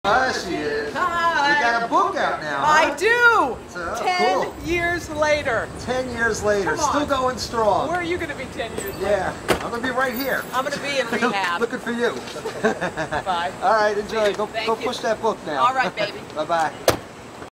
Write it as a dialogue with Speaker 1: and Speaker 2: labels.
Speaker 1: There she is.
Speaker 2: Hi.
Speaker 1: You got a book out now, huh?
Speaker 2: I do.
Speaker 1: So,
Speaker 2: 10
Speaker 1: cool.
Speaker 2: years later.
Speaker 1: 10 years later,
Speaker 2: Come on.
Speaker 1: still going strong.
Speaker 2: Where are you going to be 10 years later?
Speaker 1: Yeah, I'm going to be right here.
Speaker 2: I'm going to be in rehab.
Speaker 1: Looking for you.
Speaker 2: Bye.
Speaker 1: All right, enjoy. Go
Speaker 2: Thank
Speaker 1: go
Speaker 2: you.
Speaker 1: push that book now.
Speaker 2: All right, baby.
Speaker 1: Bye-bye.